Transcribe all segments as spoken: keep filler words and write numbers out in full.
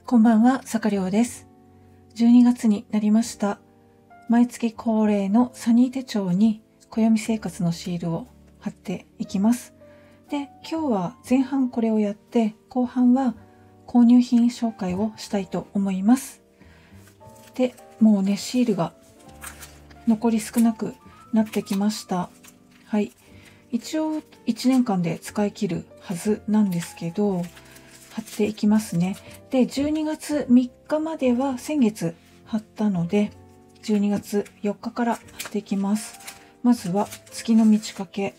こんばんは、さかりょうです。じゅうにがつになりました。毎月恒例のサニー手帳に暦生活のシールを貼っていきます。で、今日は前半これをやって、後半は購入品紹介をしたいと思います。で、もうね、シールが残り少なくなってきました。はい。一応いちねんかんで使い切るはずなんですけど、貼っていきますね。で、じゅうにがつみっかまでは先月貼ったので、じゅうにがつよっかから貼っていきます。まずは月の満ち欠け。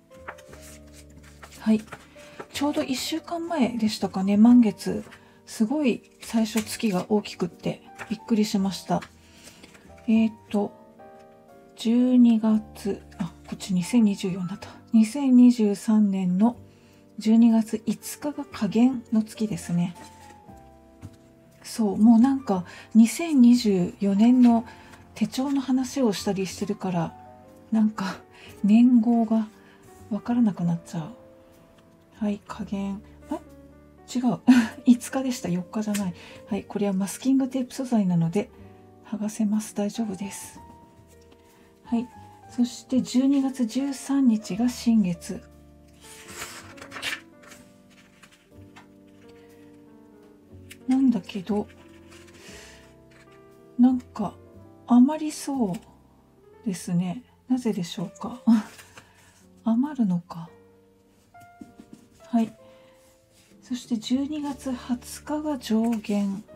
はい。ちょうどいっしゅうかんまえでしたかね、満月。すごい最初月が大きくってびっくりしました。えっと、じゅうにがつ、あ、こっちにせんにじゅうよんだった。にせんにじゅうさんねんのじゅうにがついつかが下弦の月ですね。そう、もうなんかにせんにじゅうよねんの手帳の話をしたりしてるから、なんか年号がわからなくなっちゃう。はい、下弦。あ、違う。いつかでした。よっかじゃない。はい、これはマスキングテープ素材なので剥がせます。大丈夫です。はい、そしてじゅうにがつじゅうさんにちが新月。なんだけど、なんか余りそうですね。なぜでしょうか。余るのか。はい。そしてじゅうにがつはつかが上限。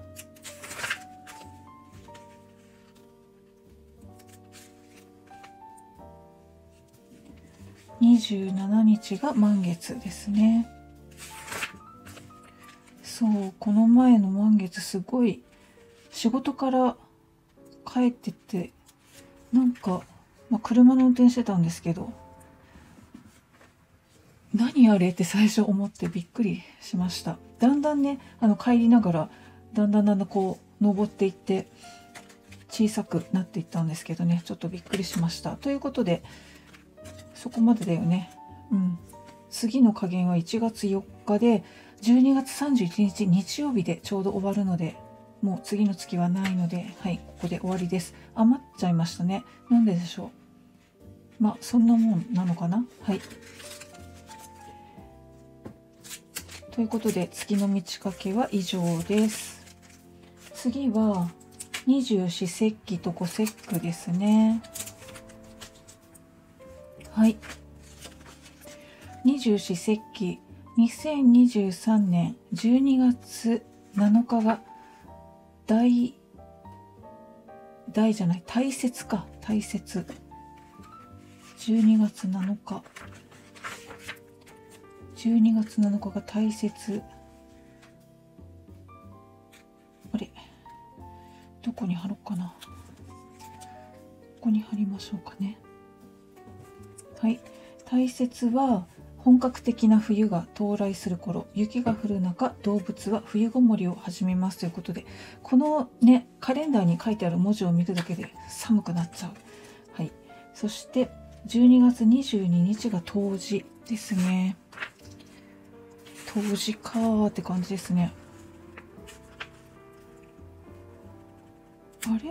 にじゅうしちにちが満月ですね。そう、この前の満月すごい仕事から帰ってて、なんか、まあ、車の運転してたんですけど、何あれって最初思ってびっくりしました。だんだんね、あの帰りながらだんだんだんだんこう登っていって小さくなっていったんですけどね、ちょっとびっくりしました。ということで、そこまでだよね。うん。次の加減はいちがつよっかで、じゅうにがつさんじゅういちにち日曜日でちょうど終わるので、もう次の月はないので、はい、ここで終わりです。余っちゃいましたね。なんででしょう。まあ、そんなもんなのかな。はい。ということで、月の満ち欠けは以上です。次は、二十四節気と五節句ですね。はい。二十四節気、にせんにじゅうさんねんじゅうにがつなのかが大、大じゃない、大雪か、大雪。じゅうにがつなのか。じゅうにがつなのかが大雪。あれ、どこに貼ろうかな。ここに貼りましょうかね。はい。大雪は本格的な冬が到来する頃、雪が降る中、動物は冬ごもりを始めますということで、このね、カレンダーに書いてある文字を見るだけで寒くなっちゃう。はい。そしてじゅうにがつにじゅうににちが冬至ですね。冬至かーって感じですね。あれ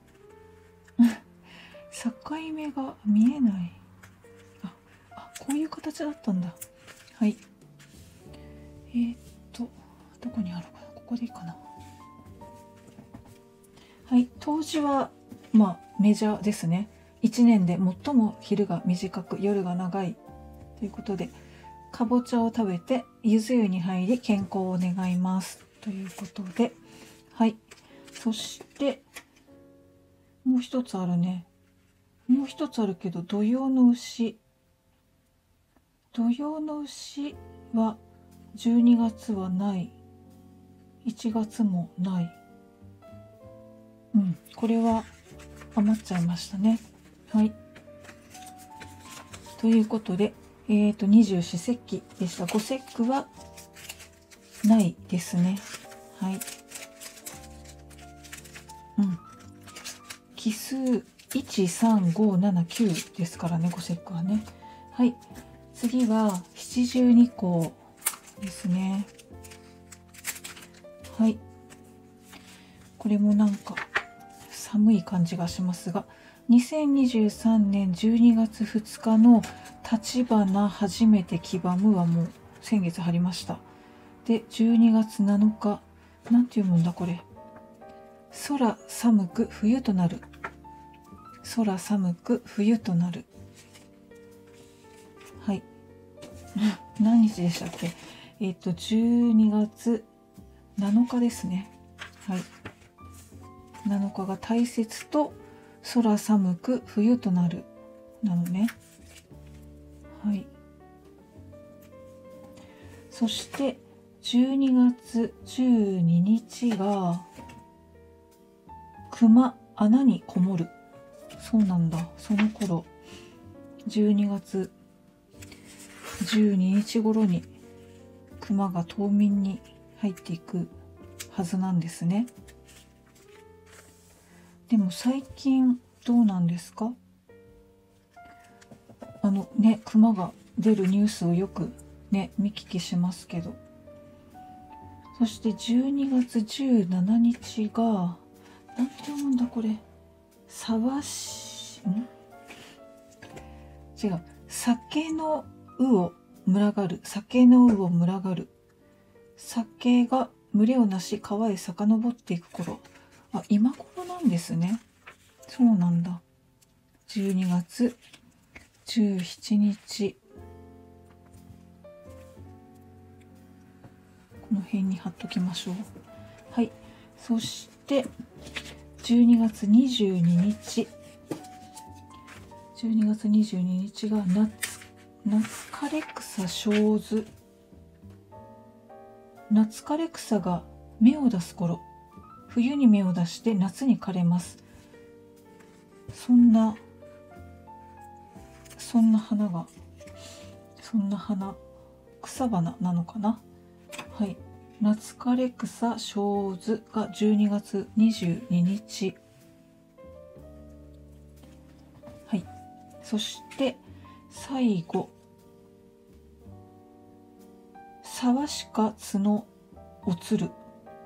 境目が見えない。あ、あ、こういう形だったんだ。はい。えー、っと、どこにあるかな。ここでいいかな。はい。冬至は、まあ、メジャーですね。いちねんで最も昼が短く、夜が長い。ということで、かぼちゃを食べて、ゆず湯に入り、健康を願います。ということで、はい。そして、もう一つあるね。もう一つあるけど、土用の牛。土用の牛はじゅうにがつはない。いちがつもない。うん、これは余っちゃいましたね。はい。ということで、えっと、二十四節気でした。五節句はないですね。はい。うん。奇数いち、さん、ご、なな、きゅうですからね、五節句はね。はい。次は七十二候ですね。はい。 これもなんか寒い感じがしますが、にせんにじゅうさんねんじゅうにがつふつかの立花初めて黄ばむはもう先月貼りました。で、じゅうにがつなのか、なんて読むんだこれ。空寒く冬となる。空寒く冬となる。はい。何日でしたっけ？えっと、じゅうにがつなのかですね。はい。なのかが大切と空寒く冬となる。なのね。はい。そして、じゅうにがつじゅうににちが、熊穴にこもる。そうなんだ。その頃、じゅうにがつじゅうににち頃に熊が冬眠に入っていくはずなんですね。でも最近どうなんですか？あのね、熊が出るニュースをよくね、見聞きしますけど。そしてじゅうにがつじゅうしちにちが、なんて読むんだこれ。さわし、ん違う。酒のうを群がる。酒のうを群がる。酒が群れをなし川へ遡っていく頃。あ、今頃なんですね。そうなんだ。じゅうにがつじゅうしちにち。この辺に貼っときましょう。はい。そして、じゅうにがつにじゅうににち。じゅうにがつにじゅうににちが夏、夏枯れ草生ず。夏枯れ草が芽を出す頃。冬に芽を出して夏に枯れます。そんな、そんな花が、そんな花、草花なのかな。はい。夏枯れ草生ずがじゅうにがつにじゅうににち。はい。そして、最後。沢しか角おつる。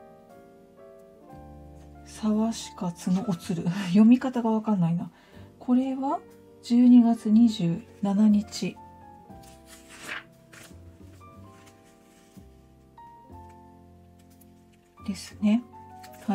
沢しか角おつる。読み方がわかんないな。これはじゅうにがつにじゅうしちにち。ですね。はい。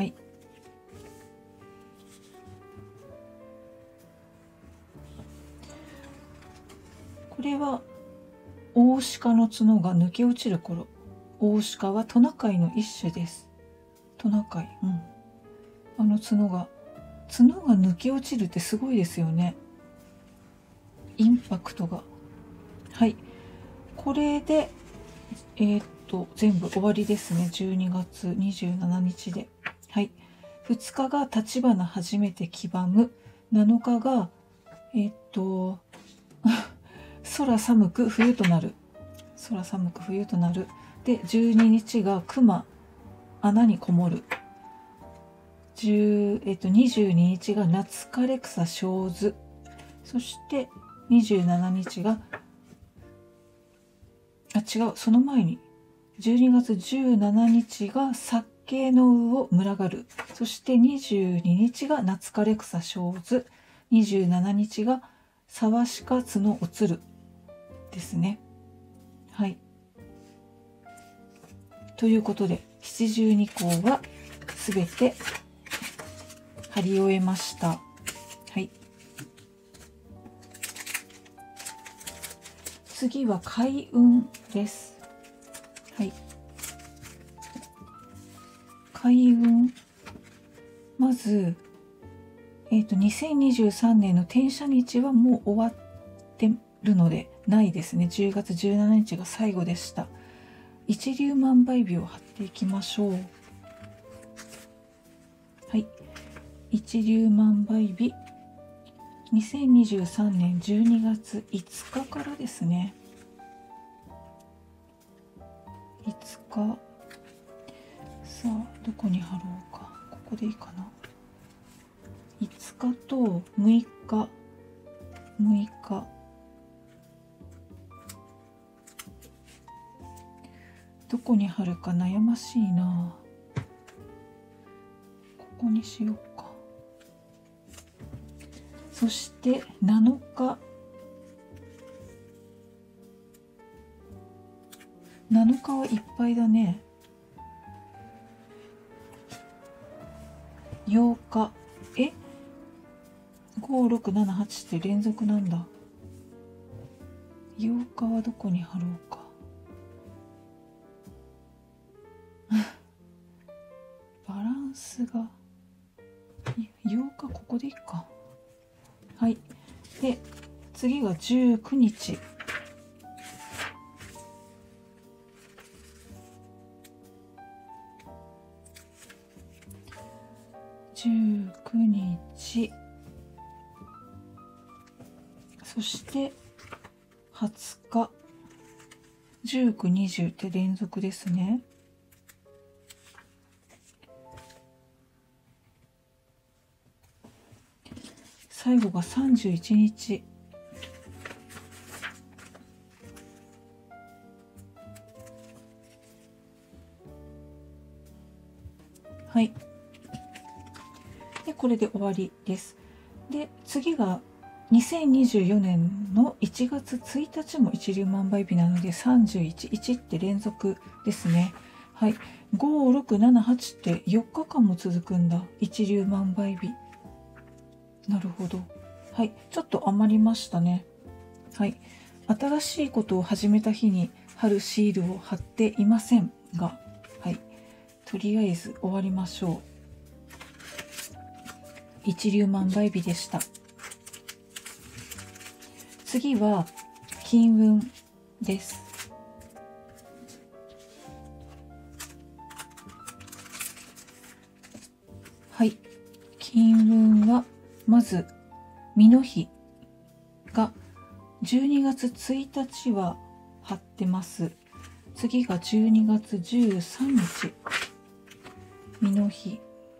これはオオシカの角が抜け落ちる頃。オオシカはトナカイの一種です。トナカイ。うん。あの角が、角が抜け落ちるってすごいですよね。インパクトが。はい。これで、えー、っと、全部終わりですね。じゅうにがつにじゅうしちにちで。はい。ふつかが立花初めて黄ばむ。なのかが、えー、っと、空寒く冬となる。空寒く冬となる。で、じゅうににちが熊穴にこもる。じゅう、えっと、にじゅうににちが夏枯れ草生ず。そしてにじゅうしちにちが、あ、違う、その前に、じゅうにがつじゅうしちにちが酒のうを群がる。そしてにじゅうににちが夏枯れ草生ず。にじゅうしちにちが沢しか角おつるですね。はい。ということで、七十二項はすべて貼り終えました。はい。次は開運です。はい。開運。まず、えっと、にせんにじゅうさんねんの転写日はもう終わってるので、ないですね。じゅうがつじゅうしちにちが最後でした。一粒万倍日を貼っていきましょう。はい。一粒万倍日。にせんにじゅうさんねんじゅうにがついつかからですね。いつか。さあ、どこに貼ろうか。ここでいいかな。いつかとむいか。むいか。どこに貼るか悩ましいな。ここにしようか。そしてなのか、なのかはいっぱいだね。ようか、えご、ろく、なな、はちって連続なんだ。ようかはどこに貼ろうか。バランスが、ようかここでいいか。はい。で、次がじゅうくにち。じゅうくにち。そしてはつか。じゅうく、にじゅうって連続ですね。最後がさんじゅういちにち。はい。で、これで終わりです。で、次がにせんにじゅうよねんのいちがつついたちも一粒万倍日なのでさんじゅういち、いちって連続ですね。はい。ご、ろく、なな、はちってよっかかんも続くんだ。一粒万倍日。なるほど。はい。ちょっと余りましたね。はい。新しいことを始めた日に貼るシールを貼っていませんが、はい。とりあえず終わりましょう。一粒万倍日でした。次は金運です。はい。金運はまず実の日がじゅうにがつついたちは貼ってます。次がじゅうにがつじゅうさんにち。実の日。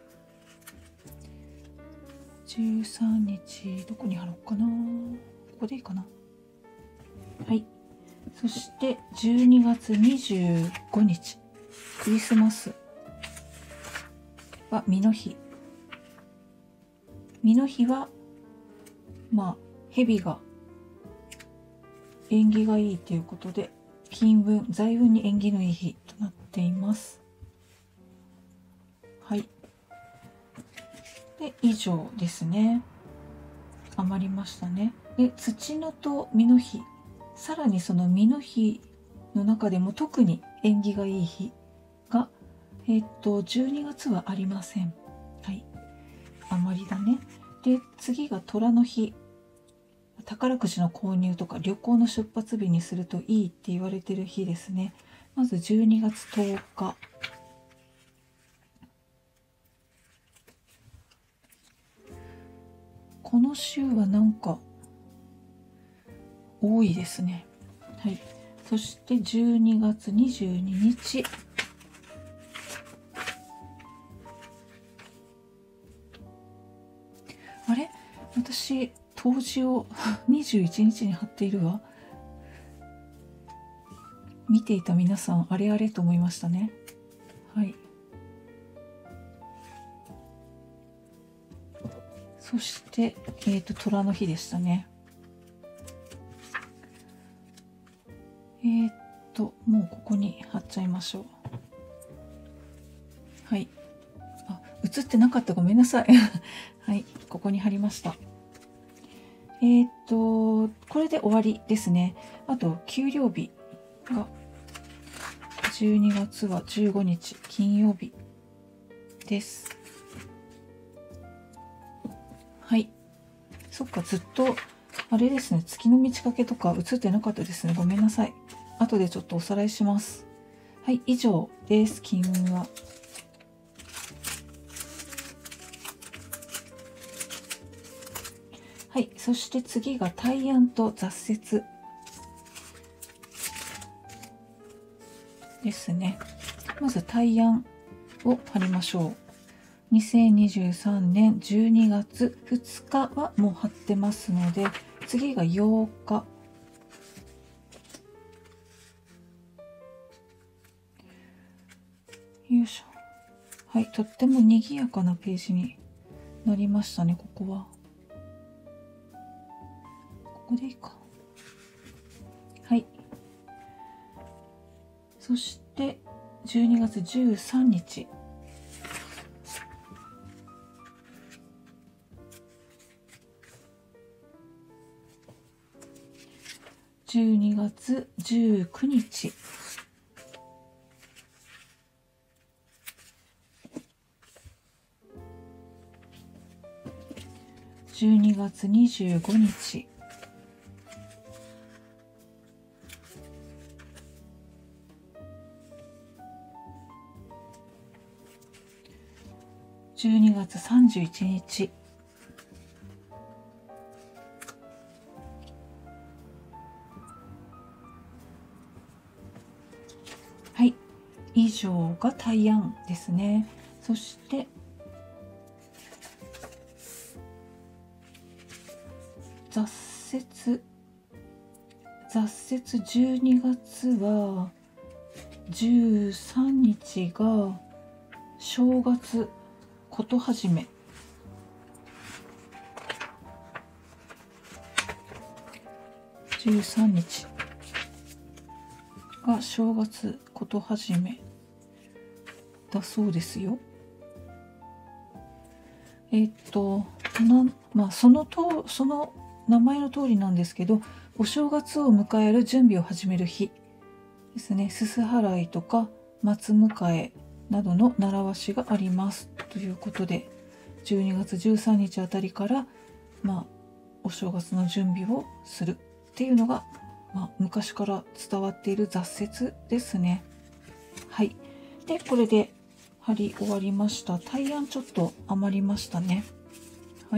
じゅうさんにち、どこに貼ろうかな。ここでいいかな。はい。そしてじゅうにがつにじゅうごにち。クリスマスは実の日。実の日は、まあ、蛇が縁起がいいということで、金運、財運に縁起のいい日となっています。はい。で、以上ですね。余りましたね。で、土のと実の日。さらにその実の日の中でも特に縁起がいい日が、えっと、じゅうにがつはありません。はい。余りだね。で、次が虎の日。宝くじの購入とか旅行の出発日にするといいって言われてる日ですね。まずじゅうにがつとおか。この週はなんか多いですね。はい。そしてじゅうにがつにじゅうににち。あれ？私、冬至をにじゅういちにちに貼っているわ。見ていた皆さん、あれあれと思いましたね。はい。そして、えっと、虎の日でしたね。えっと、もうここに貼っちゃいましょう。はい。あ、映ってなかった。ごめんなさい。はい。ここに貼りました。えっと、これで終わりですね。あと、給料日が、じゅうにがつはじゅうごにち、金曜日です。はい。そっか、ずっと、あれですね、月の満ち欠けとか映ってなかったですね。ごめんなさい。後でちょっとおさらいします。はい、以上です。金運は。はい、そして次が大安と挫折ですね。まず大安を貼りましょう。にせんにじゅうさんねんじゅうにがつふつかはもう貼ってますので、次がようか。よいしょ。 はい、とっても賑やかなページになりましたね、ここは。ここでいいか。はい。そして、じゅうにがつじゅうさんにち。じゅうにがつじゅうくにち。じゅうにがつにじゅうごにち。じゅうにがつさんじゅういちにち。はい、以上が大安ですね。そして挫折挫折じゅうにがつはじゅうさんにちが正月ことはじめ。じゅうさんにちが正月ことはじめだそうですよ。えー、っとなまあそのとその名前の通りなんですけど、お正月を迎える準備を始める日ですね。すす払いとか松迎えなどの習わしがありますということで、じゅうにがつじゅうさんにちあたりから、まあ、お正月の準備をするっていうのが、まあ、昔から伝わっている挫折ですね。はい。で、これで貼り終わりました。大安ちょっと余りましたね。はい。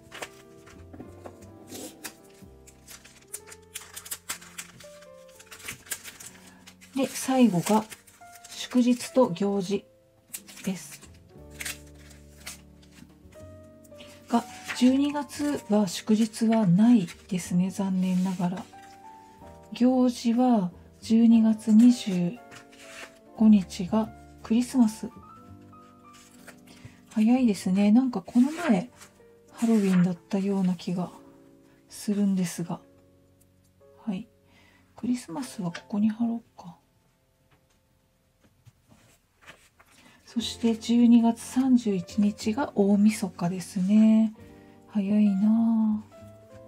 で、最後が祝日と行事です。が、じゅうにがつは祝日はないですね。残念ながら。行事はじゅうにがつにじゅうごにちがクリスマス。早いですね。なんかこの前ハロウィンだったような気がするんですが。はい。クリスマスはここに貼ろうか。そしてじゅうにがつさんじゅういちにちが大晦日ですね。早いなぁ。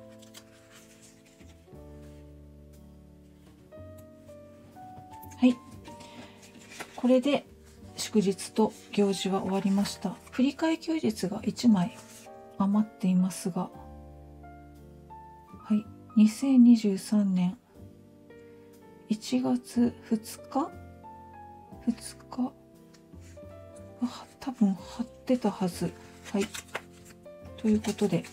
はい。これで祝日と行事は終わりました。振り替え休日がいちまい余っていますが、はい。にせんにじゅうさんねんいちがつふつか ?ふつか多分貼ってたはず。はい。ということで、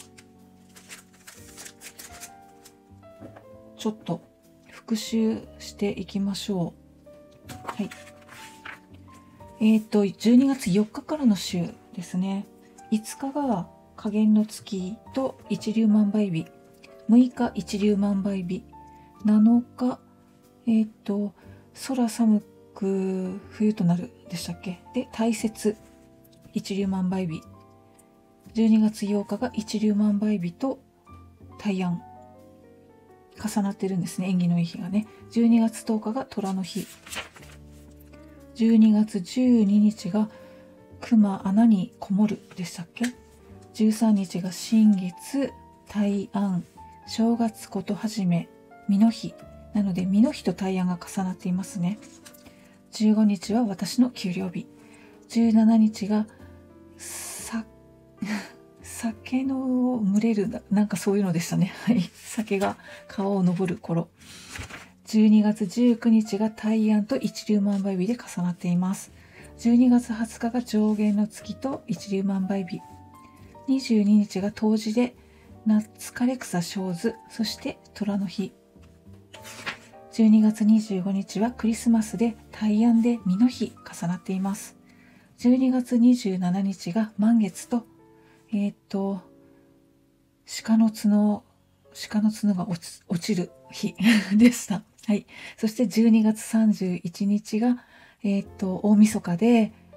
ちょっと復習していきましょう。はい。えっと、じゅうにがつよっかからの週ですね。いつかが下弦の月と一粒万倍日。むいか一粒万倍日。なのか、えっと、空寒く冬となるでしたっけ。で、大雪一粒万倍日。じゅうにがつようかが一粒万倍日と大安。重なってるんですね。縁起のいい日がね。じゅうにがつとおかが虎の日。じゅうにがつじゅうににちが熊穴にこもるでしたっけ。じゅうさんにちが新月、大安、正月ことはじめ、実の日。なので、実の日と大安が重なっていますね。じゅうごにちは私の給料日。じゅうしちにちが、さ、酒の群れる、なんかそういうのでしたね。はい。酒が川を登る頃。じゅうにがつじゅうくにちが大安と一粒万倍日で重なっています。じゅうにがつはつかが上弦の月と一粒万倍日。にじゅうににちが冬至で夏枯れ草生ず、そして虎の日。じゅうにがつにじゅうごにちはクリスマスで大安で実の日重なっています。じゅうにがつにじゅうしちにちが満月と、えっと、鹿の角、鹿の角が落ち、落ちる日でした。はい。そしてじゅうにがつさんじゅういちにちが、えっと、大晦日で、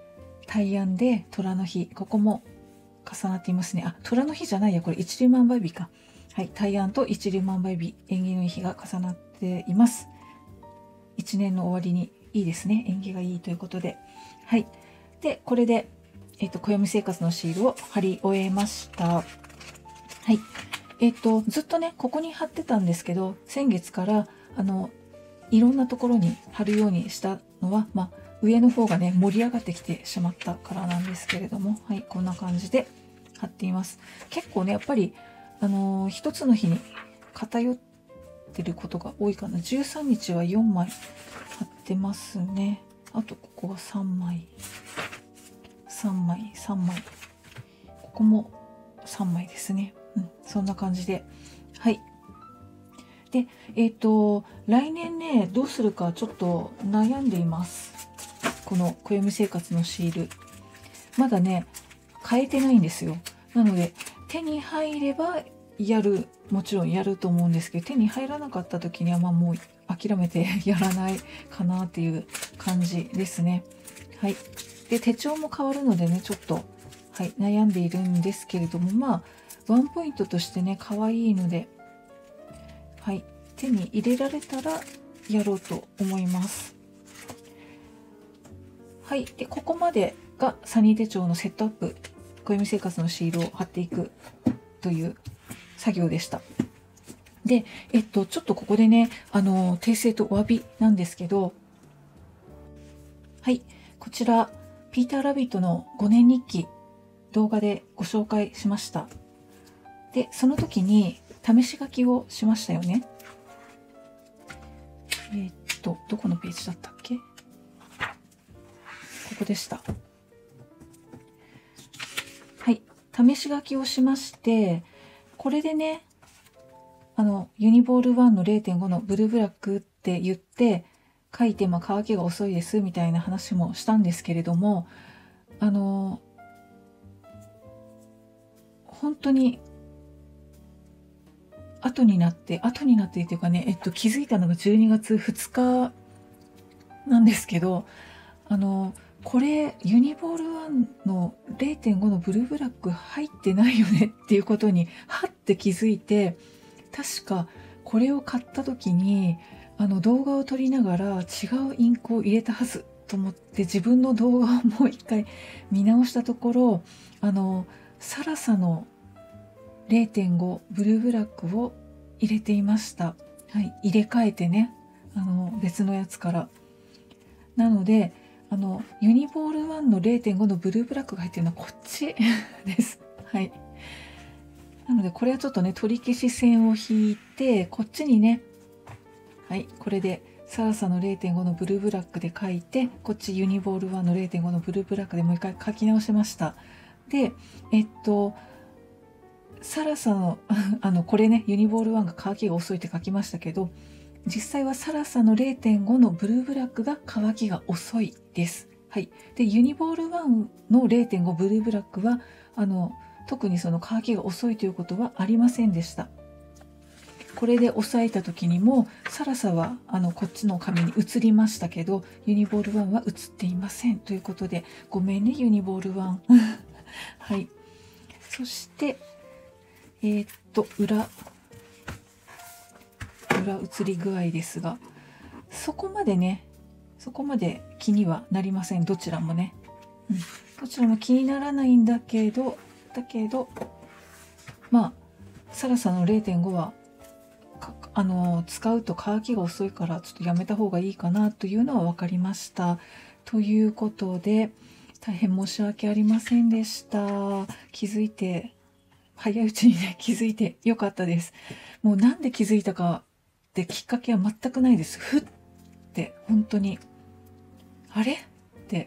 大安で虎の日、ここも重なっていますね。あ、虎の日じゃないや、これ一粒万倍日か。はい、大安と一粒万倍日、縁起のいい日が重なっています。一年の終わりにいいですね。縁起がいいということで。はい。で、これで、えっと、暦生活のシールを貼り終えました。はい。えっと、ずっとね、ここに貼ってたんですけど、先月から、あの、いろんなところに貼るようにしたのは、まあ、上の方がね、盛り上がってきてしまったからなんですけれども、はい、こんな感じで貼っています。結構ね、やっぱり、あのー、一つの日に偏ってることが多いかな。じゅうさんにちはよんまい貼ってますね。あと、ここはさんまい。さんまい、さんまい。ここもさんまいですね。うん、そんな感じで。はい。で、えっと、来年ね、どうするかちょっと悩んでいます。この暦生活のシール。まだね、変えてないんですよ。なので、手に入ればやる、もちろんやると思うんですけど、手に入らなかった時には、まあもう諦めてやらないかなっていう感じですね。はい。で、手帳も変わるのでね、ちょっと、はい、悩んでいるんですけれども、まあ、ワンポイントとしてね、可愛いので、はい、手に入れられたらやろうと思います。はい、でここまでがサニー手帳のセットアップ、暦生活のシールを貼っていくという作業でした。で、えっと、ちょっとここでね、あの、訂正とお詫びなんですけど、はい、こちら、ピーターラビットのごねん日記、動画でご紹介しました。で、その時に試し書きをしましたよね。えー、っと、どこのページだったっけ？ここでした。はい。試し書きをしまして、これでね、あの、ユニボールワンの れいてんご のブルーブラックって言って、書いて、まあ、乾きが遅いですみたいな話もしたんですけれども、あの、本当に、後になって、後になってっていうかね、えっと、気づいたのがじゅうにがつふつかなんですけど、あの、これ、ユニボールワンの れいてんご のブルーブラック入ってないよねっていうことに、はって気づいて、確かこれを買った時に、あの動画を撮りながら違うインクを入れたはずと思って自分の動画をもう一回見直したところ、あの、サラサの れいてんご ブルーブラックを入れていました。はい、入れ替えてね、あの別のやつから。なので、あのユニボールワンの れいてんご のブルーブラックが入ってるのはこっちです。はい。なのでこれはちょっとね、取り消し線を引いて、こっちにね、はい、これでサラサの れいてんご のブルーブラックで書いて、こっちユニボールワンの れいてんご のブルーブラックでもう一回書き直しました。で、えっと、サラサの、あの、これね、ユニボールワンが乾きが遅いって書きましたけど、実際はサラサの れいてんご のブルーブラックが乾きが遅いです。はい。で、ユニボールワンの れいてんご ブルーブラックは、あの、特にその乾きが遅いということはありませんでした。これで押さえた時にも、サラサはあのこっちの紙に移りましたけど、ユニボールワンは移っていません。ということで、ごめんね、ユニボールワン。はい。そして、えー、っと、裏、裏移り具合ですが、そこまでね、そこまで気にはなりません。どちらもね。うん、どちらも気にならないんだけど、だけど、まあ、サラサの れいてんご は、あの、使うと乾きが遅いから、ちょっとやめた方がいいかなというのは分かりました。ということで、大変申し訳ありませんでした。気づいて、早いうちにね、気づいてよかったです。もうなんで気づいたかってきっかけは全くないです。ふって、本当に、あれって、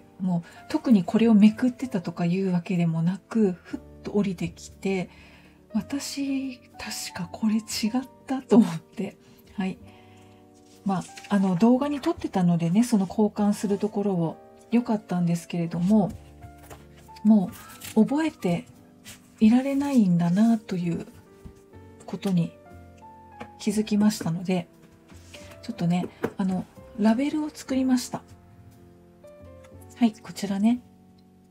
もう特にこれをめくってたとかいうわけでもなく、ふっと降りてきて、私、確かこれ違ったと思って、はい。まあ、あの、動画に撮ってたのでね、その交換するところを良かったんですけれども、もう覚えていられないんだなということに気づきましたので、ちょっとね、あの、ラベルを作りました。はい、こちらね。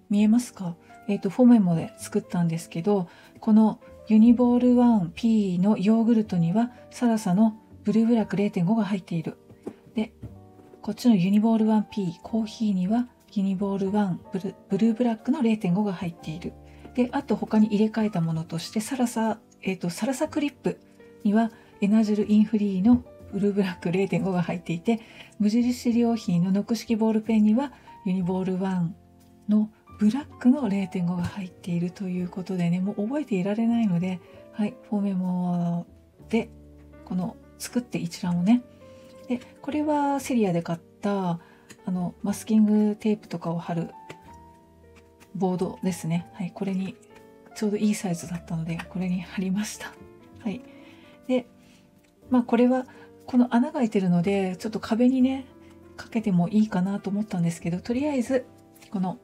見えますか？えっと、フォメモで作ったんですけど、このユニボール ワンピー のヨーグルトにはサラサのブルーブラック れいてんご が入っている。で、こっちのユニボール ワンピー コーヒーにはユニボールワンブル、ブルーブラックの れいてんご が入っている。で、あと他に入れ替えたものとして、サラサ、えっと、サラサクリップにはエナジェルインフリーのブルーブラック れいてんご が入っていて、無印良品のノク式ボールペンにはユニボールワンのブラックの れいてんご が入っているということでね、もう覚えていられないので、はい、フォーメモでこの作って一覧をね、でこれはセリアで買ったあのマスキングテープとかを貼るボードですね。はい、これにちょうどいいサイズだったのでこれに貼りました。はい、でまあこれはこの穴が開いてるのでちょっと壁にねかけてもいいかなと思ったんですけど、とりあえずこの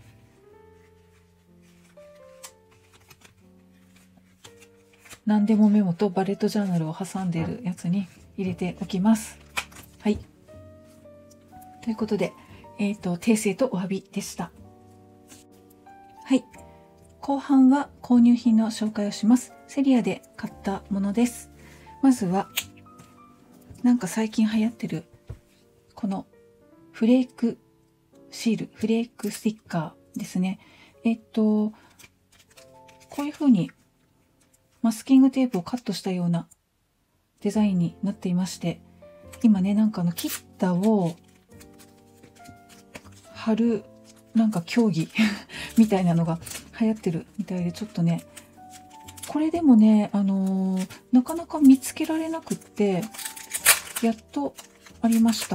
何でもメモとバレットジャーナルを挟んでいるやつに入れておきます。はい。ということで、えっと、訂正とお詫びでした。はい。後半は購入品の紹介をします。セリアで買ったものです。まずは、なんか最近流行ってる、このフレークシール、フレークスティッカーですね。えっと、こういう風にマスキングテープをカットしたようなデザインになっていまして、今ね、なんかあの切ったを貼るなんか競技みたいなのが流行ってるみたいで、ちょっとね、これでもね、あのー、なかなか見つけられなくって、やっとありました。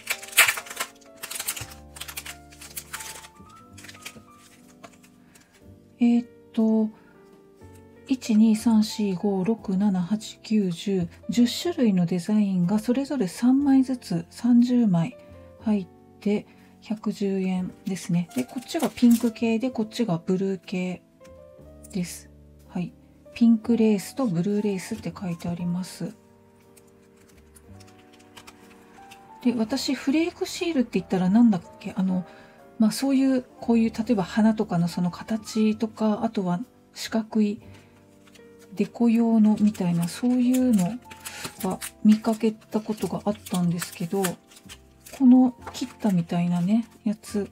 えー、っと、いち、に、さん、し、ご、ろく、なな、はち、きゅう、じゅう、じゅっしゅるいのデザインがそれぞれさんまいずつさんじゅうまい入ってひゃくじゅうえんですね。で、こっちがピンク系で、こっちがブルー系です。はい。ピンクレースとブルーレースって書いてあります。で、私、フレークシールって言ったらなんだっけ、あの、まあそういう、こういう、例えば花とかのその形とか、あとは四角いデコ用のみたいな、そういうのは見かけたことがあったんですけど、この切ったみたいなね、やつ、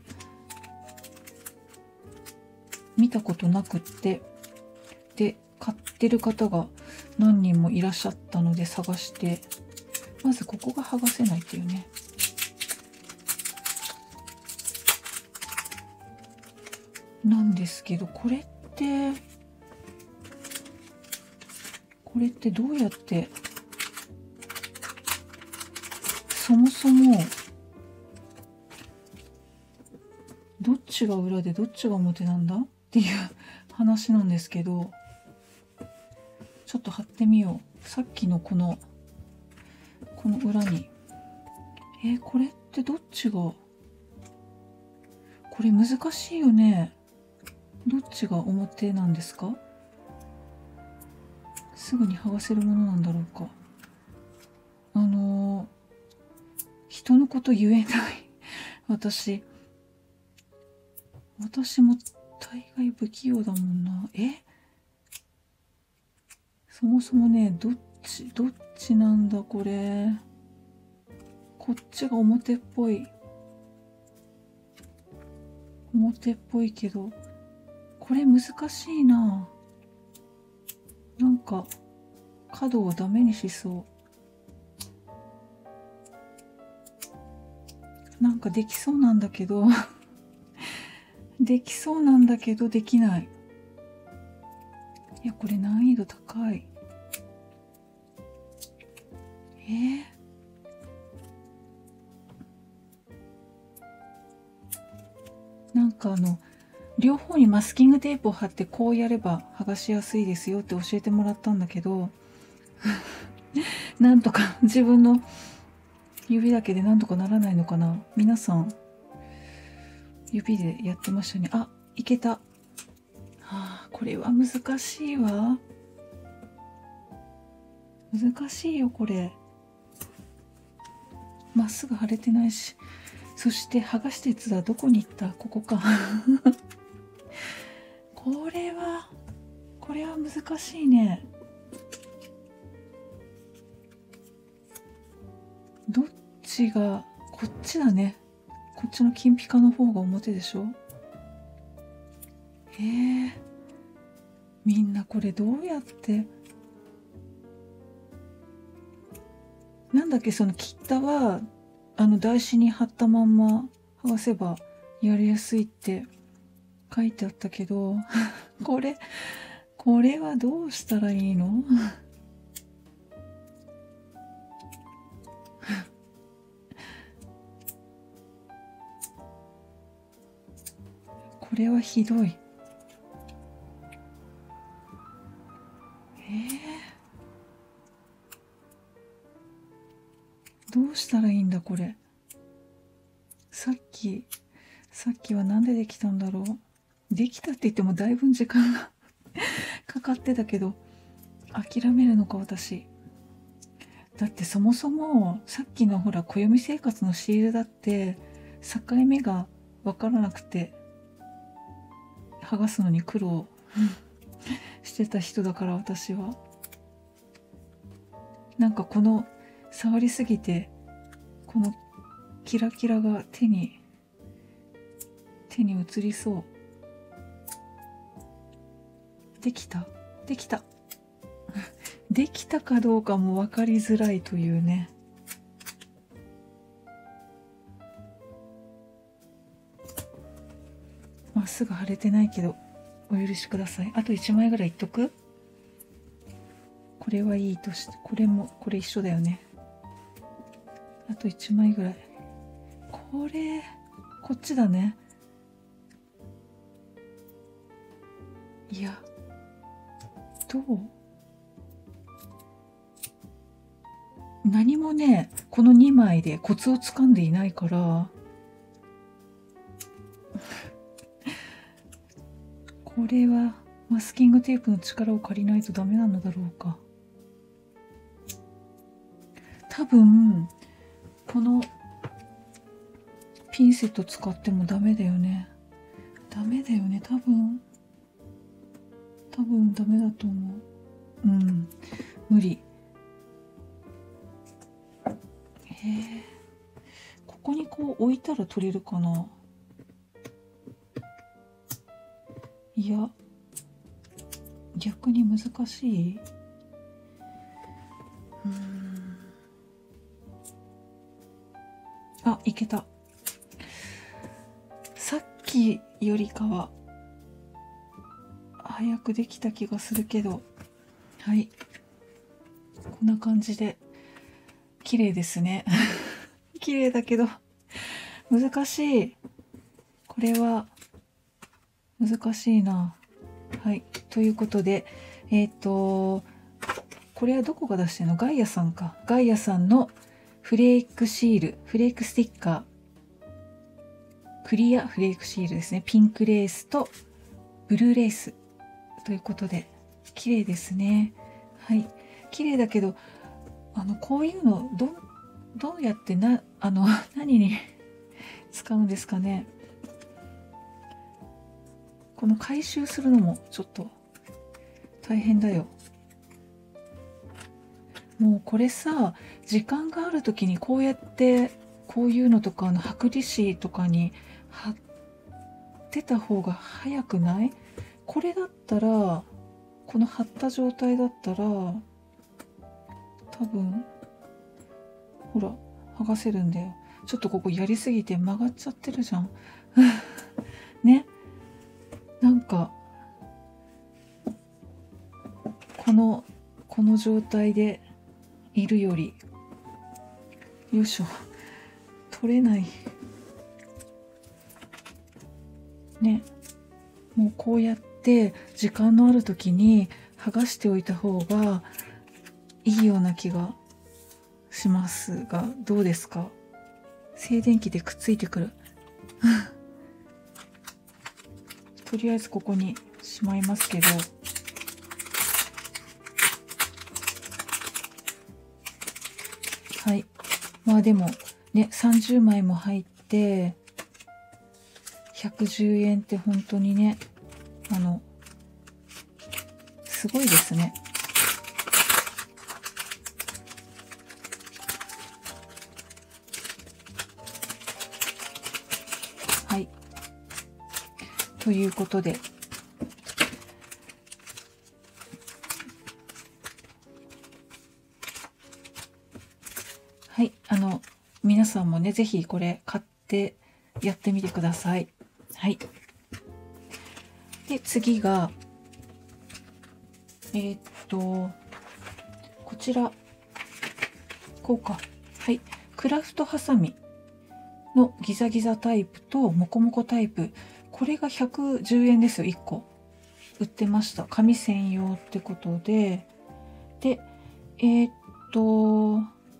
見たことなくって、で、買ってる方が何人もいらっしゃったので探して、まずここが剥がせないっていうね。なんですけど、これって、これってどうやって、そもそも、どっちが裏でどっちが表なんだっていう話なんですけど、ちょっと貼ってみよう。さっきのこの、この裏に。えー、これってどっちが、これ難しいよね。どっちが表なんですか？すぐに剥がせるものなんだろうか。あのー、人のこと言えない私。私も大概不器用だもんな。え？そもそもね、どっち、どっちなんだこれ。こっちが表っぽい。表っぽいけど、これ難しいな。なんか、角をダメにしそう。なんかできそうなんだけど、できそうなんだけどできない。いや、これ難易度高い。えー、なんかあの、両方にマスキングテープを貼ってこうやれば剥がしやすいですよって教えてもらったんだけどなんとか自分の指だけでなんとかならないのかな。皆さん指でやってましたね。あ、いけた。はあ、これは難しいわ。難しいよこれ。まっすぐ貼れてないし。そして剥がしたやつはどこに行った？ここか難しいね。どっちが、こっちだね。こっちの金ピカの方が表でしょ。えー、みんなこれどうやって、なんだっけ、その切ったはあの台紙に貼ったまんま剥がせばやりやすいって書いてあったけどこれこれはどうしたらいいのこれはひどい。えー、どうしたらいいんだこれ。さっきさっきはなんでできたんだろう。できたって言ってもだいぶ時間がかかってたけど、諦めるのか私。だってそもそもさっきのほら暦生活のシールだって境目が分からなくて剥がすのに苦労してた人だから、私はなんかこの触りすぎてこのキラキラが手に手に移りそう。できたできたできたかどうかも分かりづらいというね。まっすぐ貼れてないけどお許しください。あといちまいぐらいいっとく。これはいいとして、これもこれ一緒だよね。あといちまいぐらい。これこっちだね。いやどう、何もねこのにまいでコツをつかんでいないからこれはマスキングテープの力を借りないとダメなのだろうか。多分このピンセット使ってもダメだよね。ダメだよね多分多分ダメだと思う。うん無理。へえ、ここにこう置いたら取れるかな。いや逆に難しい。うーん、あ、いけた。さっきよりかは早くできた気がするけど、はい、こんな感じで綺麗ですね綺麗だけど難しい。これは難しいな。はい、ということでえっとこれはどこが出してるの？ガイアさんか。ガイアさんのフレークシール、フレークステッカー、クリアフレークシールですね。ピンクレースとブルーレースということで綺麗ですね。はい、綺麗だけど、あのこういうのどどうやってなあの何に使うんですかね。この回収するのもちょっと大変だよ。もうこれさ、時間がある時にこうやってこういうのとかあの剥離紙とかに貼ってた方が早くない？これだったら、この貼った状態だったら多分ほら剥がせるんだよ。ちょっとここやりすぎて曲がっちゃってるじゃんね、なんかこのこの状態でいるより、よいしょ、取れないね。もうこうやって時間のある時に剥がしておいた方がいいような気がしますが、どうですか？静電気でくっついてくるとりあえずここにしまいますけど、はい、まあでもねさんじゅうまいも入ってひゃくじゅうえんって本当にね、あのすごいですね。はい。ということで、はい、あの皆さんもね、ぜひこれ買ってやってみてください。はい。で、次がえー、っとこちら、こうか。はい、クラフトハサミのギザギザタイプとモコモコタイプ、これがひゃくじゅうえんですよ。いっこ売ってました。紙専用ってことで、でえー、っと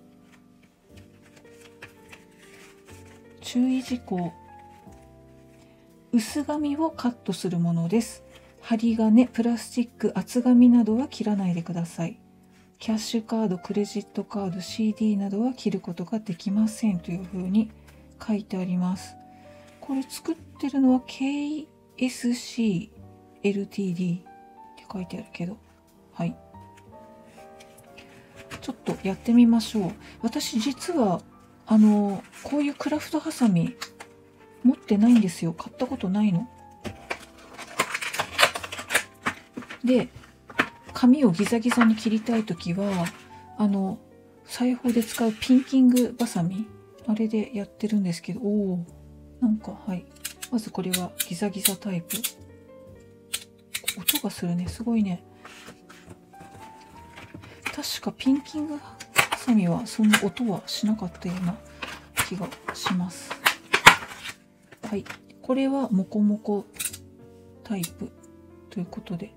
注意事項、薄紙をカットするものです。針金、プラスチック、厚紙などは切らないでください。キャッシュカード、クレジットカード、シーディー などは切ることができませんというふうに書いてあります。これ作ってるのは ケーエスシーエルティーディー って書いてあるけど、はい。ちょっとやってみましょう。私実はあのこういうクラフトハサミ持ってないんですよ。買ったことないの。で、紙をギザギザに切りたいときは、あの裁縫で使うピンキングバサミ、あれでやってるんですけど、おお、なんか、はい。まずこれはギザギザタイプ。音がするね。すごいね。確かピンキングハサミはそんな音はしなかったような気がします。はい。これはモコモコタイプということで。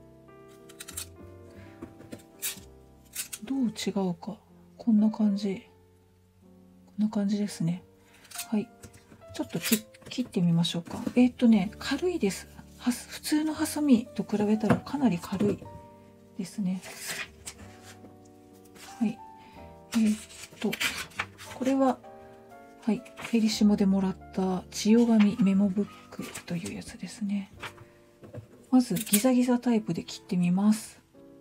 どう違うか。こんな感じ。こんな感じですね。はい。ちょっと切ってみましょうか。えー、っとね、軽いです。は普通のハサミと比べたらかなり軽いですね。はい。えー、っと、これは、はい、フェリシモでもらった千代紙メモブックというやつですね。まずギザギザタイプで切ってみます。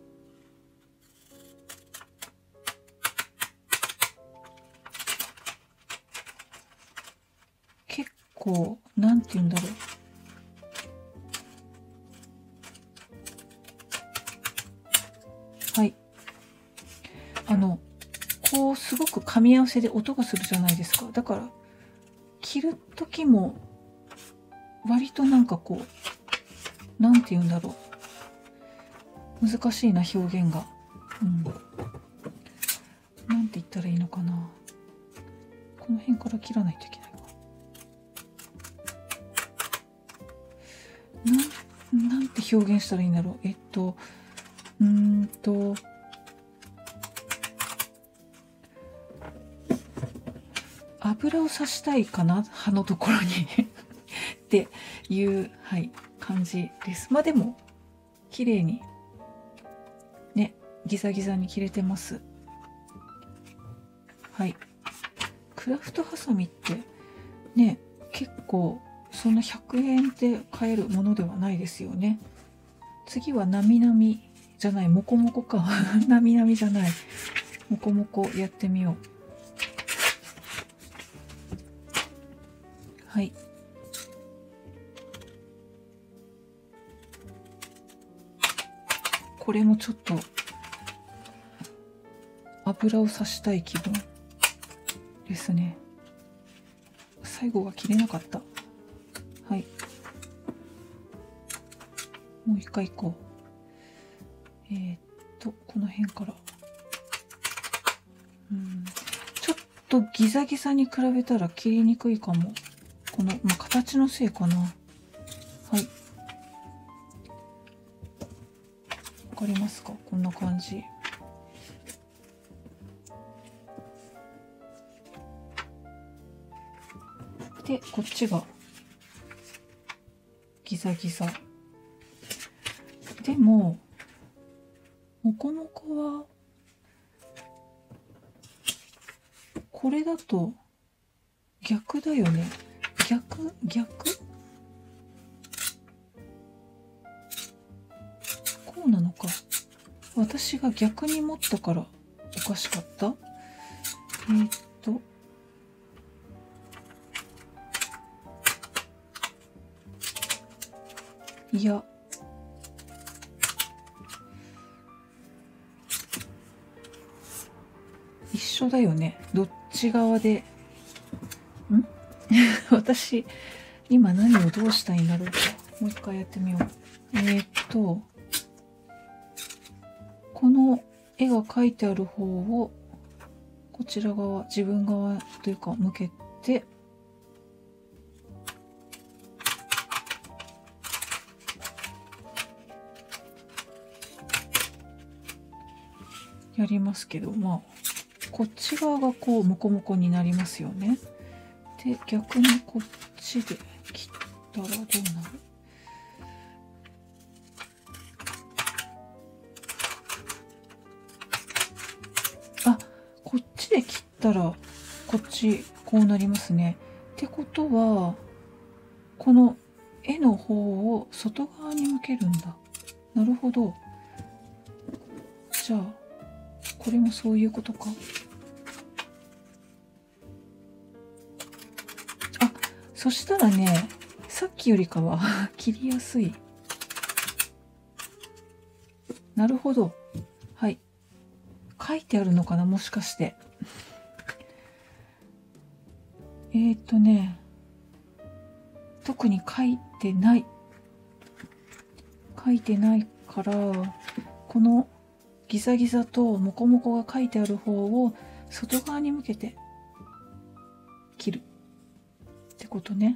結構、なんて言うんだろう。はい。あの、こうすごく噛み合わせで音がするじゃないですか。だから切る時も割となんかこう、なんて言うんだろう。難しいな、表現が。うん。なんて言ったらいいのかな。この辺から切らないといけないか。なん、なんて表現したらいいんだろう。えっと、うーんと、油をさしたいかな、刃のところにっていう、はい、感じです。まあでも綺麗にね、ギザギザに切れてます。はい。クラフトハサミってね、結構そんなひゃくえんで買えるものではないですよね。次はなみなみじゃない、モコモコかなみなみじゃない、モコモコやってみよう。はい。これもちょっと油をさしたい気分ですね。最後が切れなかった。はい。もう一回行こう。えー、っと、この辺から。うん。ちょっとギザギザに比べたら切りにくいかも。この、まあ、形のせいかな。はい。わかりますか？こんな感じ。で、こっちがギザギザ。でも、モコモコは、これだと逆だよね。逆逆こうなのか。 私が逆に持ったからおかしかった？えー、っといや、一緒だよね。どっち側でん私今何をどうしたいんだろうか。もう一回やってみよう。えー、っとこの絵が描いてある方をこちら側、自分側というか向けて、やりますけど、まあこっち側がこうモコモコになりますよね。で逆にこっちで切ったらどうなる？あ、こっちで切ったらこっちこうなりますね。ってことはこの絵の方を外側に向けるんだ。なるほど。じゃあこれもそういうことか。あ、そしたらね、さっきよりかは切りやすい。なるほど。はい。書いてあるのかな、もしかして。えーっとね、特に書いてない。書いてないから、このギザギザとモコモコが書いてある方を外側に向けて切るってことね。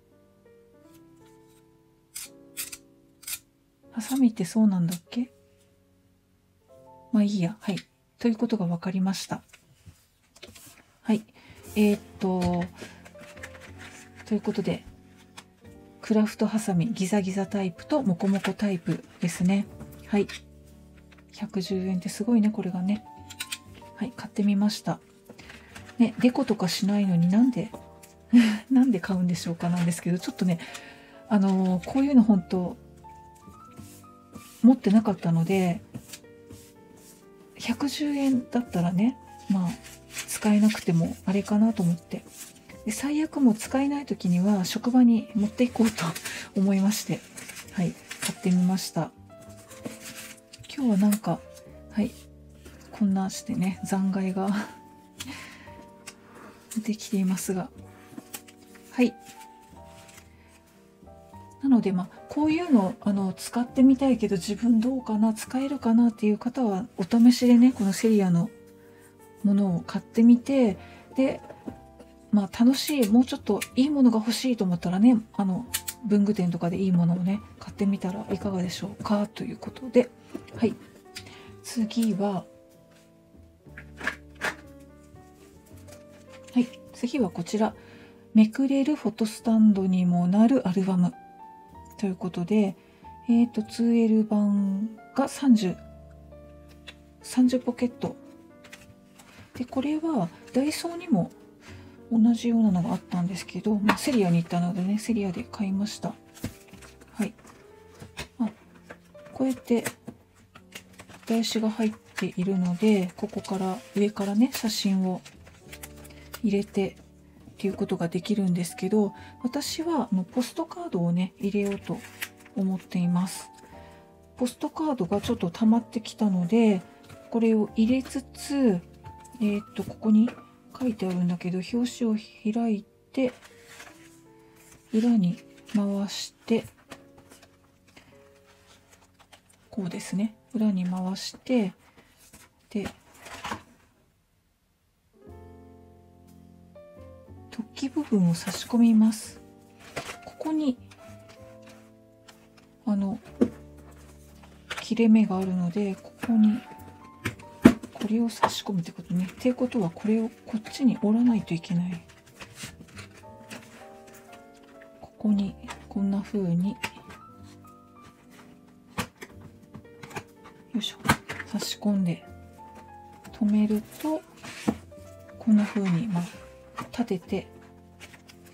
ハサミってそうなんだっけ？まあいいや。はい。ということが分かりました。はい。えー、っと、ということで、クラフトハサミギザギザタイプとモコモコタイプですね。はい。ひゃくじゅうえんってすごいね、これがね。はい、買ってみました。ね、デコとかしないのになんで、なんで買うんでしょうかなんですけど、ちょっとね、あのー、こういうの本当、持ってなかったので、ひゃくじゅうえんだったらね、まあ、使えなくてもあれかなと思って。で最悪もう使えない時には職場に持っていこうと思いまして、はい、買ってみました。今日はなんか、はい、こんなしてね、残骸ができていますが、はい。なので、まあ、こういうのあの使ってみたいけど自分どうかな、使えるかなっていう方はお試しでね、このセリアのものを買ってみて、で、まあ、楽しい、もうちょっといいものが欲しいと思ったらね、あの文具店とかでいいものをね買ってみたらいかがでしょうかということで、はい、次ははい次はこちら、めくれるフォトスタンドにもなるアルバムということで、えっと ツーエル 版がさんじゅう、さんじゅうポケットで、これはダイソーにも同じようなのがあったんですけど、まあ、セリアに行ったのでね、セリアで買いました。はい。あ、こうやって台紙が入っているので、ここから上からね、写真を入れてっていうことができるんですけど、私はあのポストカードをね、入れようと思っています。ポストカードがちょっと溜まってきたので、これを入れつつ、えー、っと、ここに書いてあるんだけど、表紙を開いて、裏に回して、こうですね。裏に回して、で、突起部分を差し込みます。ここに、あの、切れ目があるので、ここに、これを差し込むってことね。っていうことは、これをこっちに折らないといけない。ここに、こんな風に、よいしょ、差し込んで、止めると、こんな風に、まあ、立てて、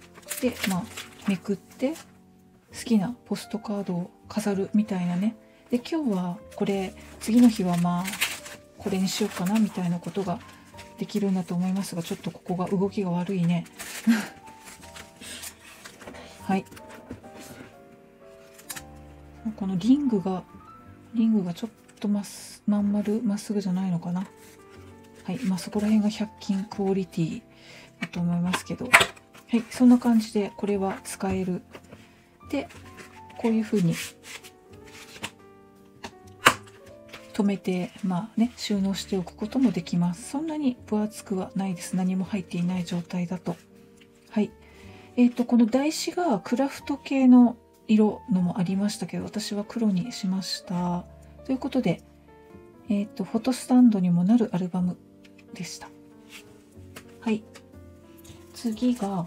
で、まあ、めくって、好きなポストカードを飾るみたいなね、 で今日はこれ、次の日はまあこれにしようかなみたいなことができるんだと思いますが、ちょっとここが動きが悪いねはい、このリングがリングがちょっとまっまん丸まっすぐじゃないのかな。はい、まあそこら辺がひゃく均クオリティだと思いますけど、はい、そんな感じでこれは使える。でこういう風に留めて、まあね、収納しておくこともできます。そんなに分厚くはないです。何も入っていない状態だと。はい。えっと、この台紙がクラフト系の色のもありましたけど、私は黒にしました。ということで、えっと、フォトスタンドにもなるアルバムでした。はい。次が、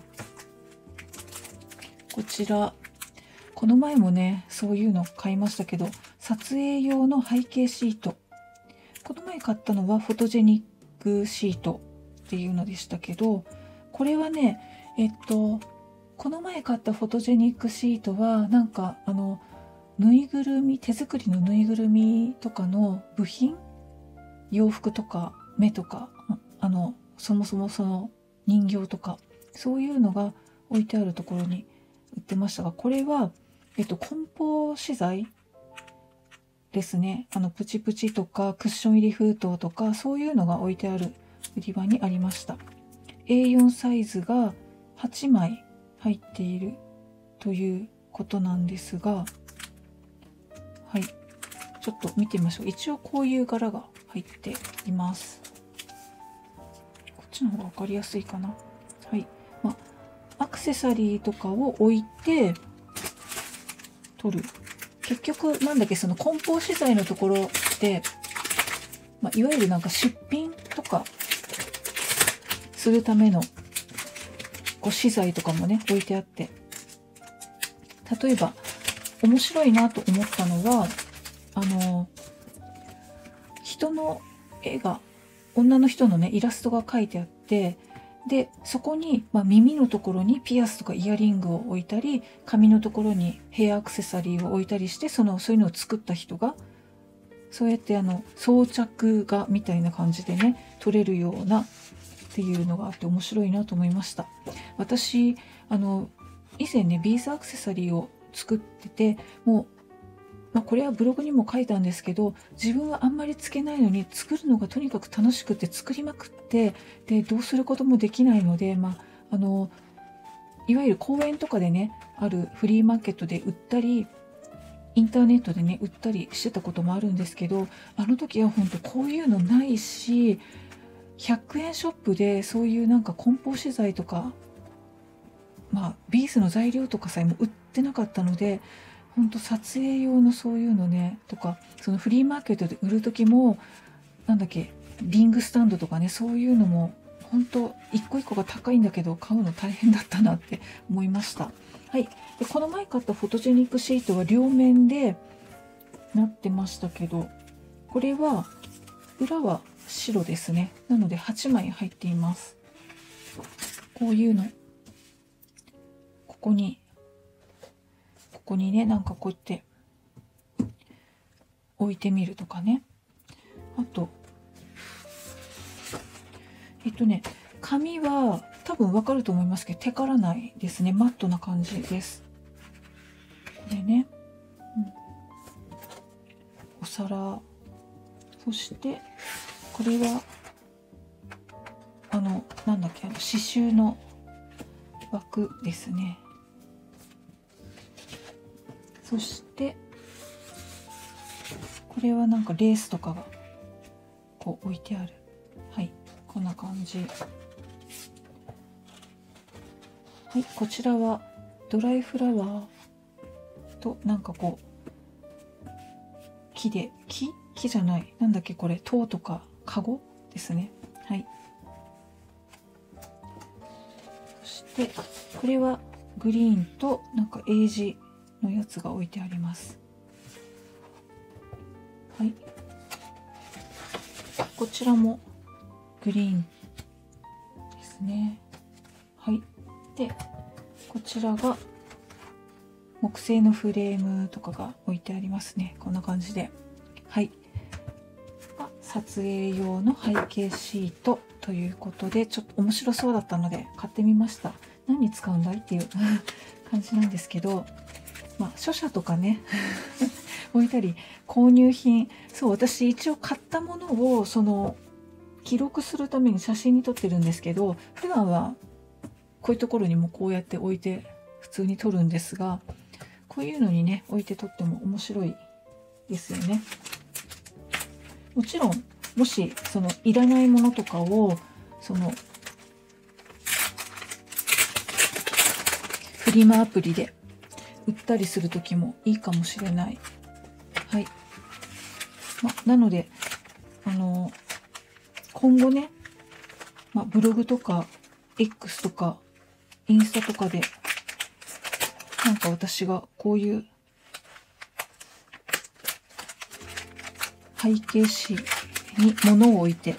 こちら。この前もね、そういうの買いましたけど、撮影用の背景シート。この前買ったのはフォトジェニックシートっていうのでしたけど、これはね、えっと、この前買ったフォトジェニックシートは、なんか、あの、ぬいぐるみ、手作りのぬいぐるみとかの部品、洋服とか目とか、あの、そもそもその人形とか、そういうのが置いてあるところに売ってましたが、これは、えっと、梱包資材ですね。あの、プチプチとか、クッション入り封筒とか、そういうのが置いてある売り場にありました。エーよん サイズがはちまい入っているということなんですが、はい。ちょっと見てみましょう。一応こういう柄が入っています。こっちの方がわかりやすいかな。はい。まあ、アクセサリーとかを置いて取る。結局、なんだっけ、その梱包資材のところで、まあ、いわゆるなんか出品とかするためのこう資材とかもね、置いてあって。例えば、面白いなと思ったのは、あの、人の絵が、女の人のね、イラストが描いてあって、で、そこに、まあ、耳のところにピアスとかイヤリングを置いたり、髪のところにヘアアクセサリーを置いたりして、その、そういうのを作った人が、そうやってあの、装着画みたいな感じでね、撮れるようなっていうのがあって面白いなと思いました。私、あの、以前ね、ビーズアクセサリーを作ってて、もう、まあ、これはブログにも書いたんですけど、自分はあんまりつけないのに作るのがとにかく楽しくて作りまくって、でどうすることもできないので、まあ、あのいわゆる公園とかでね、あるフリーマーケットで売ったり、インターネットでね売ったりしてたこともあるんですけど、あの時は本当こういうのないし、ひゃくえんショップでそういうなんか梱包資材とか、まあ、ビーズの材料とかさえも売ってなかったので、本当撮影用のそういうのねとか、そのフリーマーケットで売る時も、なんだっけ、リングスタンドとかね、そういうのも本当一個一個が高いんだけど買うの大変だったなって思いました。はい。でこの前買ったフォトジェニックシートは両面でなってましたけど、これは裏は白ですね。なのではちまい入っています。こういうの、ここにここにね、なんかこうやって置いてみるとかね。あと、えっとね、紙は多分わかると思いますけど、テカらないですね。マットな感じです。これね。うん、お皿。そして、これは、あの、なんだっけ、あの刺繍の枠ですね。そしてこれはなんかレースとかがこう置いてある。はい、こんな感じ。はい、こちらはドライフラワーとなんかこう木で、木木じゃない、なんだっけこれ、塔とかカゴですね。はい。そしてこれはグリーンとなんか英字のやつが置いてあります。はい。こちらもグリーンですね。はい。で、こちらが木製のフレームとかが置いてありますね。こんな感じで。はい。撮影用の背景シートということで、ちょっと面白そうだったので買ってみました。何に使うんだいっていう感じなんですけど、まあ書写とかね置いたり、購入品、そう、私一応買ったものをその記録するために写真に撮ってるんですけど、普段はこういうところにもこうやって置いて普通に撮るんですが、こういうのにね置いて撮っても面白いですよね。もちろんもしそのいらないものとかをそのフリマアプリで売ったりする時もいいかもしれない。はい。ま、なのであの今後ね、ま、ブログとか X とかインスタとかでなんか私がこういう背景紙に物を置いて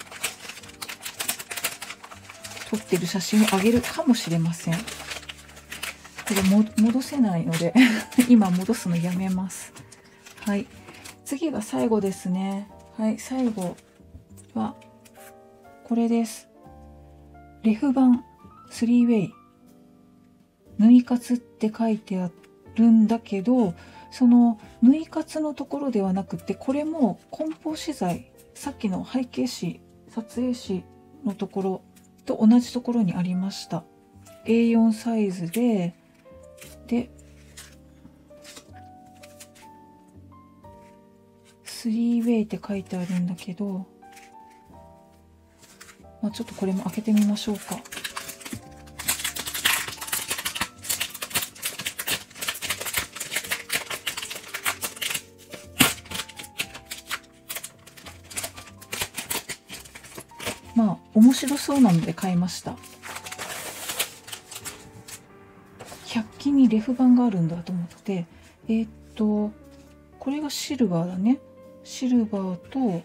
撮ってる写真をあげるかもしれません。これも戻せないので今戻すのやめます。はい。次が最後ですね。はい、最後はこれです。レフ板スリーウェイ縫いカツって書いてあるんだけど、その縫いカツのところではなくて、これも梱包資材、さっきの背景紙撮影紙のところと同じところにありました。 エーよん サイズででスリーウェイって書いてあるんだけど、まあ、ちょっとこれも開けてみましょうか。まあ面白そうなので買いました。ひゃく均にレフ板があるんだと思って、えー、っとこれがシルバーだね。シルバーと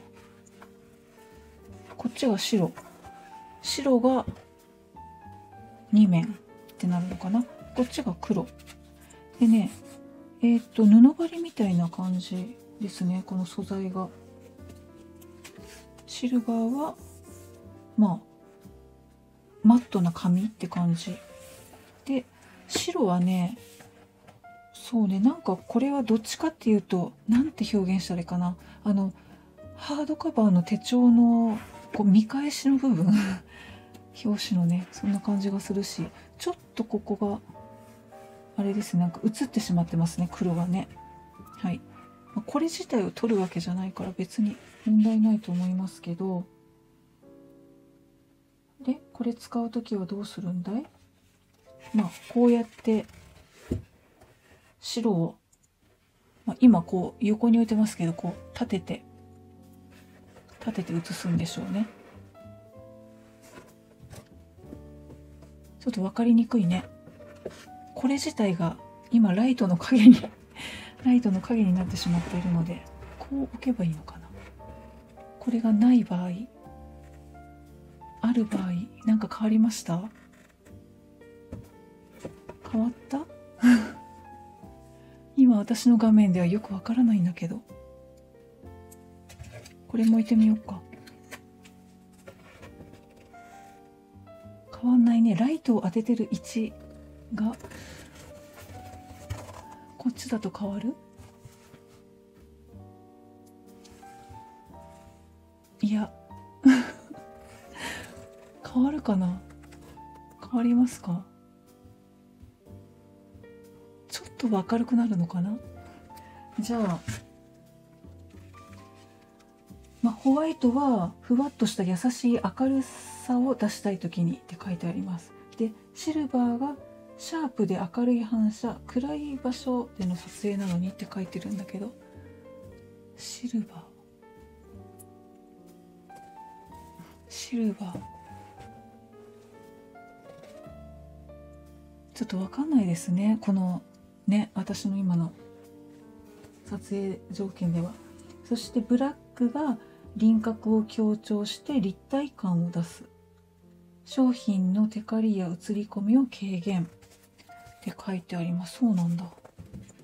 こっちが白、白がに面ってなるのかな。こっちが黒でね、えー、っと布張りみたいな感じですね。この素材がシルバーはまあマットな紙って感じで、白はね、そうね、なんかこれはどっちかっていうと、なんて表現したらいいかな、あのハードカバーの手帳のこう見返しの部分表紙のね、そんな感じがするし、ちょっとここがあれですね、なんか映ってしまってますね、黒がね。はい、これ自体を取るわけじゃないから別に問題ないと思いますけど、でこれ使う時はどうするんだい。まあこうやって白を、まあ、今こう横に置いてますけど、こう立てて立てて写すんでしょうね。ちょっと分かりにくいね。これ自体が今ライトの影にライトの影になってしまっているので、こう置けばいいのかな。これがない場合、ある場合、なんか変わりました？変わった今私の画面ではよくわからないんだけど、これも置いてみようか。変わんないね。ライトを当ててる位置がこっちだと変わる？いや変わるかな。変わりますか？ちょっと明るくなるのかな。じゃあ、まあ、ホワイトはふわっとした優しい明るさを出したい時にって書いてあります。でシルバーがシャープで明るい反射、暗い場所での撮影なのにって書いてるんだけど、シルバーシルバーちょっと分かんないですね、このね、私の今の撮影条件では。そしてブラックが輪郭を強調して立体感を出す、商品のテカリや写り込みを軽減って書いてあります。そうなんだ。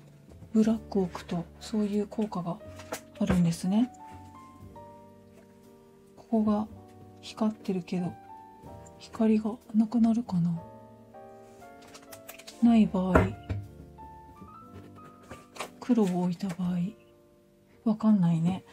ブラックを置くとそういう効果があるんですね。ここが光ってるけど光がなくなるかな。ない場合、黒を置いた場合、わかんないね。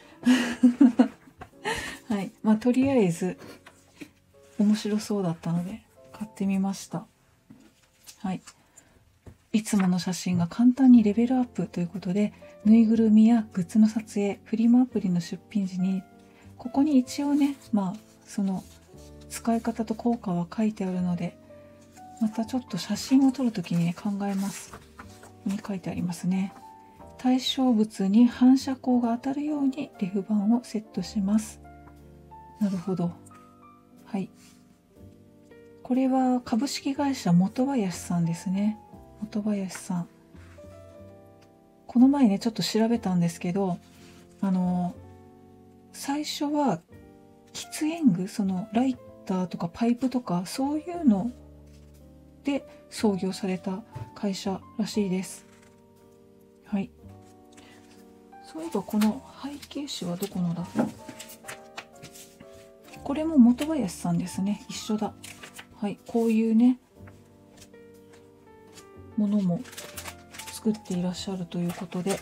はい、まあとりあえず面白そうだったので買ってみました。はい、いつもの写真が簡単にレベルアップということで、ぬいぐるみやグッズの撮影、フリマアプリの出品時にここに一応ね、まあその使い方と効果は書いてあるので、またちょっと写真を撮るときにね考えます。ここに書いてありますね。対象物に反射光が当たるようにレフ板をセットします。なるほど。はい。これは株式会社本林さんですね。本林さん。この前ねちょっと調べたんですけど、あの最初は喫煙具、そのライターとかパイプとかそういうので創業された会社らしいです。はい。そういえばこの背景紙はどこのだ？これも本林さんですね。一緒だ。はい。こういうねものも作っていらっしゃるということで、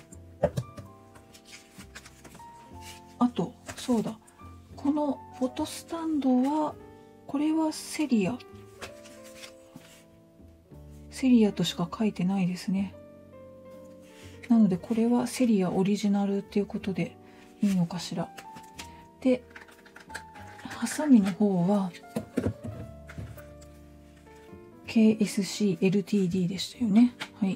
あとそうだ、このフォトスタンドはこれはセリアセリアとしか書いてないですね。なのでこれはセリアオリジナルっていうことでいいのかしら。でハサミの方は ケーエスシーエルティーディー でしたよね。はい、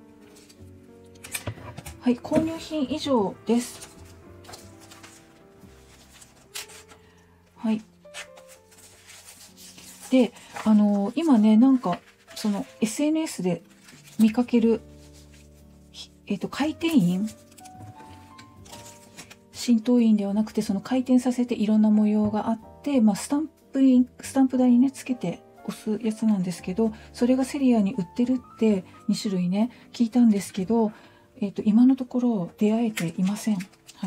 はい、購入品以上です。はい。で、あのー、今ねなんかその エスエヌエス で見かけるえっと回転印、浸透印ではなくてその回転させていろんな模様があって、まあ、スタンプインスタンプ台にねつけて押すやつなんですけど、それがセリアに売ってるってに種類ね聞いたんですけど、えっと今のところ出会えていません。はい。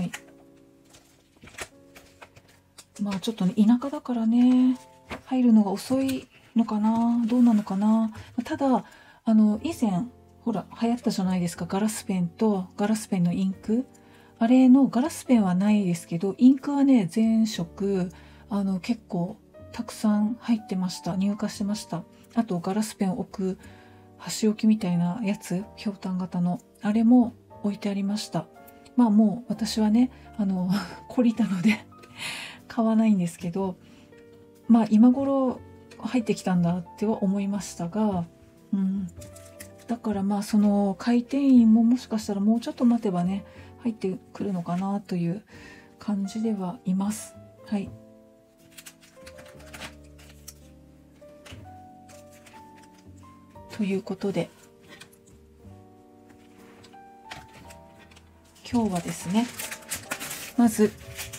まあちょっとね田舎だからね入るのが遅いのかな、どうなのかな。ただあの以前ほら流行ったじゃないですか、ガラスペンとガラスペンのインク。あれのガラスペンはないですけどインクはね全色あの結構たくさん入ってました。入荷してました。あとガラスペンを置く箸置きみたいなやつ、ひょうたん型のあれも置いてありました。まあもう私はねあの懲りたので買わないんですけど、まあ今頃入ってきたんだっては思いましたが、うん、だからまあその回転印ももしかしたらもうちょっと待てばね入ってくるのかなという感じではいます。はい。ということで今日はですね、まず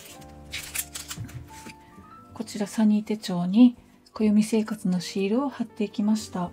こちらサニー手帳に暦生活のシールを貼っていきました。はい。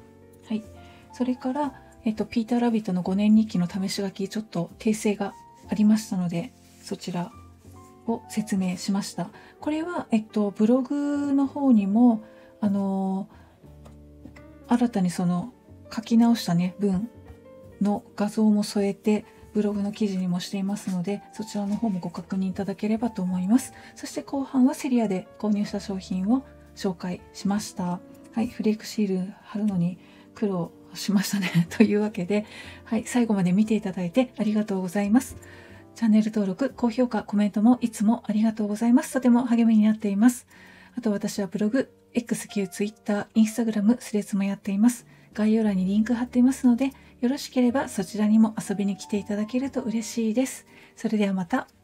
それから、えっと、ピーターラビットのごねん日記の試し書きちょっと訂正がありましたのでそちらを説明しました。これは、えっと、ブログの方にもあの新たにその書き直したね文の画像も添えてブログの記事にもしていますので、そちらの方もご確認いただければと思います。そして後半はセリアで購入した商品を紹介しました。はい、フレークシール貼るのに苦労しましたねというわけで、はい、最後まで見ていただいてありがとうございます。チャンネル登録、高評価、コメントもいつもありがとうございます。とても励みになっています。あと私はブログ、X、旧 Twitter、Instagram、スレッズもやっています。概要欄にリンク貼っていますので、よろしければそちらにも遊びに来ていただけると嬉しいです。それではまた。